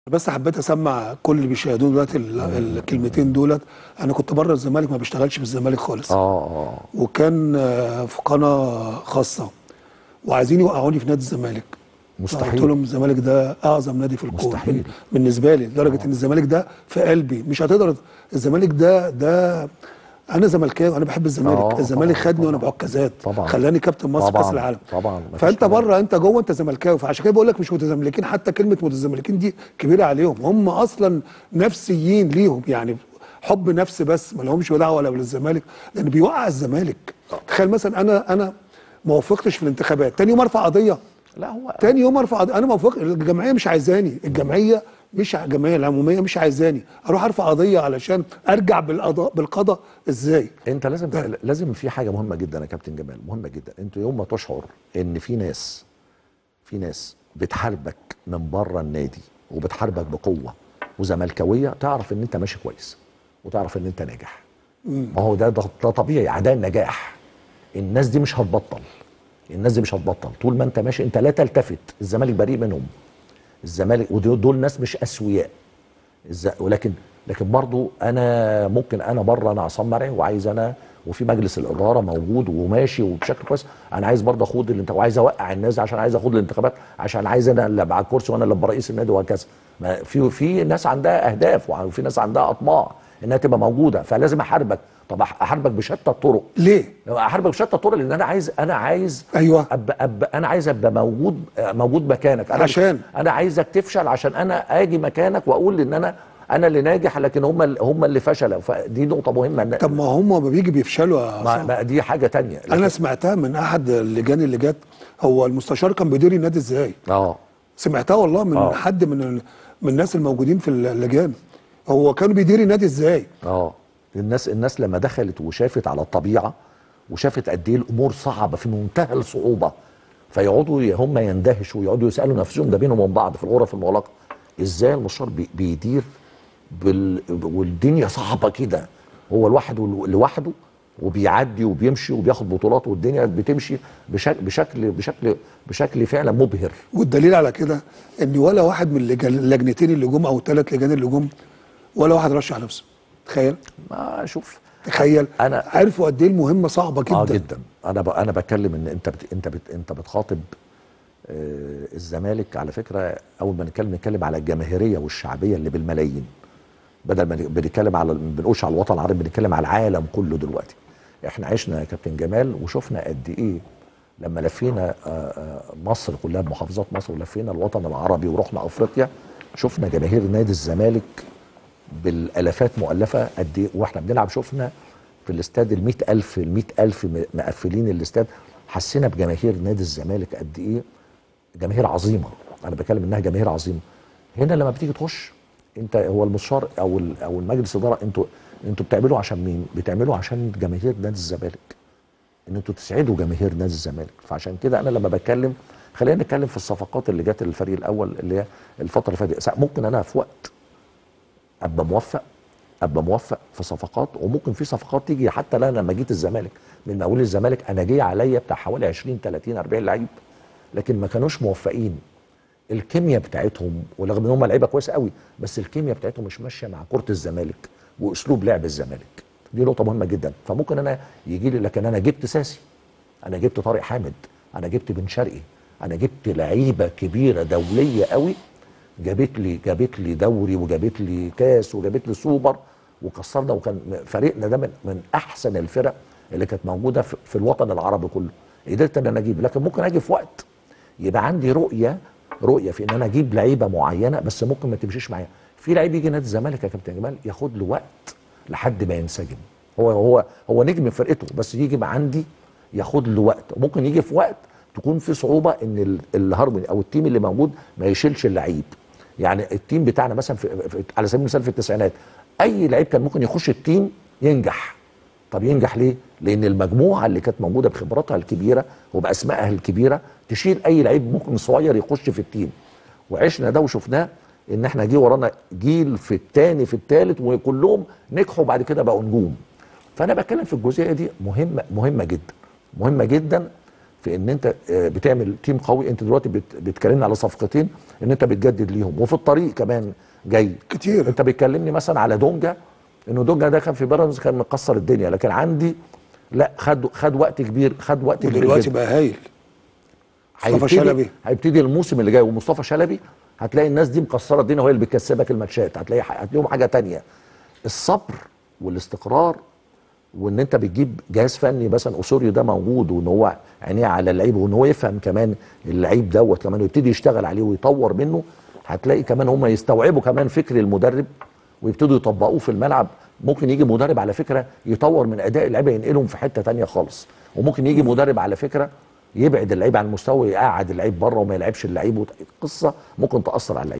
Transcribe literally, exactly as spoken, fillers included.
بس حبيت اسمع كل اللي بيشاهدونا دلوقتي الكلمتين دولت. انا كنت بره الزمالك، ما بشتغلش في الزمالك خالص. اه اه وكان آه، في قناه خاصه وعايزين يوقعوني في نادي الزمالك. مستحيل. قلت لهم الزمالك ده اعظم نادي في الكون مستحيل. بالنسبه لي، لدرجه آه. ان الزمالك ده في قلبي مش هتقدر. الزمالك ده ده انا زملكاوي، انا بحب الزمالك. اه الزمالك طبعا خدني وانا طبعا بعكازات، طبعا خلاني كابتن مصر كاس طبعا العالم. طبعا. فانت بره، انت جوه، انت زملكاوي. فعشان كده بقول لك مش متزملكين، حتى كلمه متزملكين دي كبيره عليهم. هم اصلا نفسيين ليهم، يعني حب نفس بس، ما لهمش دعوه ولا بالزمالك، لان بيوقع الزمالك. تخيل مثلا انا انا ما وفقتش في الانتخابات، تاني يوم ارفع قضيه. لا هو تاني يوم ارفع قضيه، انا ما وفقت، الجمعيه مش عايزاني، الجمعيه مش ع- الجمعيه العموميه مش عايزاني اروح ارفع قضيه علشان ارجع بالقضاء بالقضاء ازاي؟ انت لازم ده. لازم في حاجه مهمه جدا يا كابتن جمال، مهمه جدا. انت يوم ما تشعر ان في ناس في ناس بتحاربك من بره النادي وبتحاربك بقوه وزملكاويه، تعرف ان انت ماشي كويس وتعرف ان انت ناجح. ما هو ده ده, ده طبيعي، اعداء النجاح. الناس دي مش هتبطل، الناس دي مش هتبطل طول ما انت ماشي. انت لا تلتفت، الزمالك بريء منهم. الزمالك ودول دول ناس مش اسوياء. الز- ولكن لكن برضو انا ممكن انا بره، انا عصام مرعي وعايز انا، وفي مجلس الاداره موجود وماشي وبشكل كويس، انا عايز برضه اخوض الانتخابات وعايز اوقع الناس عشان عايز اخوض الانتخابات، عشان عايز انا اللي ابقى على الكرسي وانا اللي ابقى رئيس النادي وهكذا. ما في في ناس عندها اهداف وفي ناس عندها اطماع انها تبقى موجوده، فلازم احاربك. طب أح- احاربك بشتى الطرق. ليه؟ احاربك بشتى الطرق لان انا عايز انا عايز ايوه. أب أب انا عايز ابقى موجود موجود مكانك. انا عشان انا عايزك تفشل عشان انا اجي مكانك واقول ان انا انا اللي ناجح، لكن هم اللي هم اللي فشلوا. فدي نقطه مهمه. طب ما هم ما بيجي بيفشلوا يا ما, عصام. ما دي حاجه تانية. لكن انا سمعتها من احد اللجان اللي جت، هو المستشار كان بيدير النادي ازاي؟ اه سمعتها والله من اه حد من ال- من الناس الموجودين في اللجان. هو كانوا بيدير النادي ازاي؟ اه الناس الناس لما دخلت وشافت على الطبيعه وشافت قد ايه الامور صعبه في منتهى الصعوبه، فيقعدوا ي- هم يندهشوا ويقعدوا يسالوا نفسهم ده بينهم وبين بعض في الغرف المغلقه، ازاي المستشار بي بيدير بال... والدنيا صعبه كده، هو لوحده لوحده وبيعدي وبيمشي وبياخد بطولات والدنيا بتمشي بشكل بشكل بشكل بشكل فعلا مبهر. والدليل على كده ان ولا واحد من اللجان- اللجنتين اللي جم او الثلاث لجان اللي جم، ولا واحد رشح نفسه. تخيل. ما شوف تخيل. انا عرفوا قد ايه المهمه صعبه جدا. اه جدا. انا ب... انا بتكلم ان انت بت... انت بت... انت بتخاطب آه الزمالك. على فكره اول ما نتكلم نتكلم على الجماهيريه والشعبيه اللي بالملايين، بدل ما بنتكلم على ما بنقولش على الوطن العربي، بنتكلم على العالم كله دلوقتي. احنا عشنا يا كابتن جمال وشفنا قد ايه لما لفينا آه آه مصر كلها بمحافظات مصر ولفينا الوطن العربي ورحنا افريقيا، شفنا جماهير نادي الزمالك بالالافات مؤلفه قد ايه. واحنا بنلعب شفنا في الاستاد ال مئة ألف ال مئة ألف مقفلين الاستاد، حسينا بجماهير نادي الزمالك قد ايه جماهير عظيمه. انا بتكلم انها جماهير عظيمه. هنا لما بتيجي تخش انت، هو المستشار او او المجلس الاداره، انتوا انتوا بتعملوا عشان مين؟ بتعملوا عشان جماهير نادي الزمالك، ان انتوا تسعدوا جماهير نادي الزمالك. فعشان كده انا لما بتكلم، خلينا نتكلم في الصفقات اللي جت للفريق الاول اللي هي الفتره اللي فاتت. ممكن انا في وقت ابقى موفق ابقى موفق في صفقات، وممكن في صفقات تيجي حتى لا. لما جيت الزمالك من مقاول الزمالك انا جاي عليا بتاع حوالي عشرين تلاتين اربعين لعيب، لكن ما كانوش موفقين. الكيمياء بتاعتهم، ورغم ان هم لعيبه كويسه قوي، بس الكيمياء بتاعتهم مش ماشيه مع كره الزمالك واسلوب لعب الزمالك. دي نقطه مهمه جدا. فممكن انا يجي لي، لكن انا جبت ساسي، انا جبت طارق حامد، انا جبت بن شرقي، انا جبت لعيبه كبيره دوليه قوي، جابت لي جابت لي دوري وجابت لي كاس وجابت لي سوبر وكسرنا. وكان فريقنا ده من, من احسن الفرق اللي كانت موجوده في, في الوطن العربي كله. قدرت ان انا اجيب، لكن ممكن اجي في وقت يبقى عندي رؤيه رؤيه في ان انا اجيب لعيبه معينه، بس ممكن ما تمشيش معايا. في لعيب يجي نادي الزمالك يا كابتن جمال ياخد له وقت لحد ما ينسجم. هو هو هو نجم فرقته، بس يجي مع عندي ياخد له وقت. ممكن يجي في وقت تكون في صعوبه ان الهارموني او التيم اللي موجود ما يشيلش اللعيب. يعني التيم بتاعنا مثلا في في على سبيل المثال في التسعينات، اي لعيب كان ممكن يخش التيم ينجح. طب ينجح ليه؟ لان المجموعه اللي كانت موجوده بخبراتها الكبيره وباسمائها الكبيره تشيل اي لعيب ممكن صغير يخش في التيم. وعشنا ده وشفناه، ان احنا جه ورانا جيل في الثاني في الثالث وكلهم نجحوا بعد كده بقوا نجوم. فانا بتكلم في الجزئيه دي مهمه مهمه جدا مهمه جدا في ان انت آه، بتعمل تيم قوي. انت دلوقتي بت- بتكلمني على صفقتين ان انت بتجدد ليهم، وفي الطريق كمان جاي كتير. انت بتكلمني مثلا على دونجا، انه دونجا ده كان في بيراميدز كان مكسر الدنيا، لكن عندي لا، خد خد وقت كبير، خد وقت كبير ودلوقتي جدا. بقى هايل. مصطفى هيبتدي شلبي. هيبتدي الموسم اللي جاي ومصطفى شلبي، هتلاقي الناس دي مكسره الدنيا وهي اللي بتكسبك الماتشات، هتلاقي هتلاقيهم حاجه تانية. الصبر والاستقرار، وان انت بتجيب جهاز فني مثلا اوسوريو ده موجود، وان هو عينيه على اللعيب، وان هو يفهم كمان اللعيب دوت كمان ويبتدي يشتغل عليه ويطور منه. هتلاقي كمان هم يستوعبوا كمان فكر المدرب ويبتدوا يطبقوه في الملعب. ممكن يجي مدرب على فكره يطور من اداء اللعيبه ينقلهم في حته تانية خالص، وممكن يجي مدرب على فكره يبعد اللعيب عن المستوى، يقعد اللعيب بره وما يلعبش اللعيب. قصه ممكن تاثر على اللعيب.